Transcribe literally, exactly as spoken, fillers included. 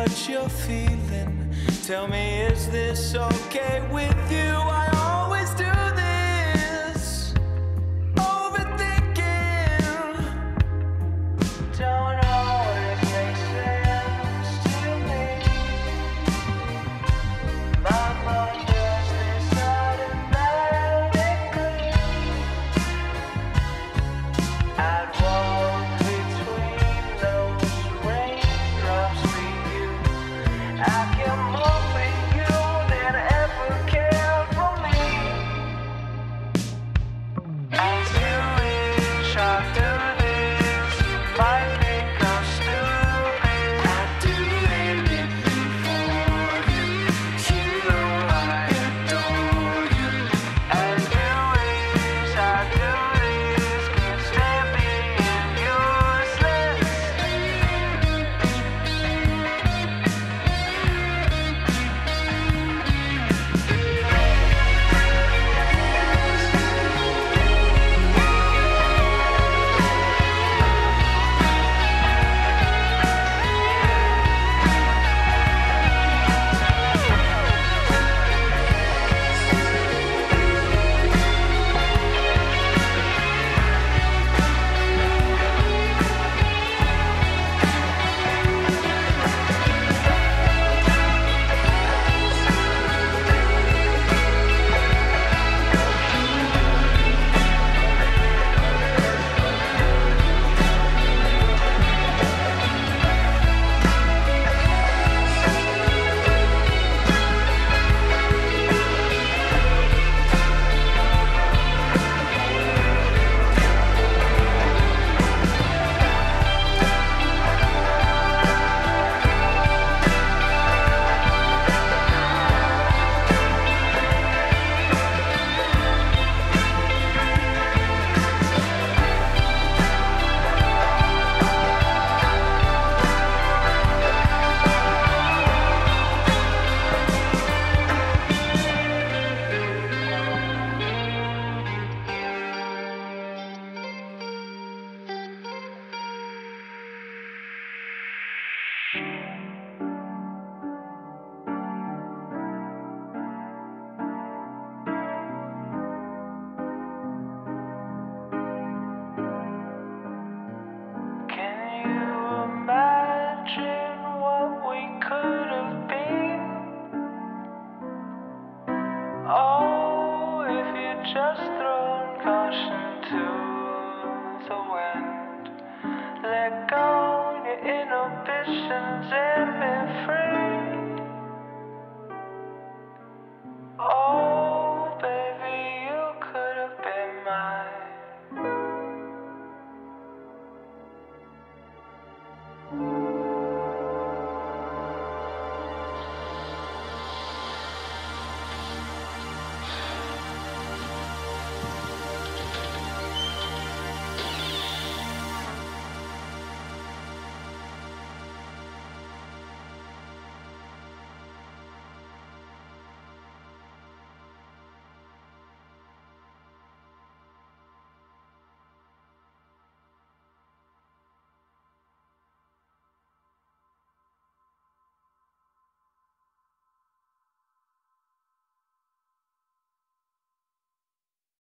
what you're feeling. Tell me, is this okay with you? I always do this, overthinking. Don't always make sense to me. My mind does this automatically. I'd walk between those raindrops for you. I care more for you than ever cared for me. I do wish I do this. Might think I'm stupid. I do anything for you. You know I adore you. I do wish I do this. Can't stand being useless. Can you imagine what we could have been? Oh, if you just thrown caution to the wind, let go your inhibitions and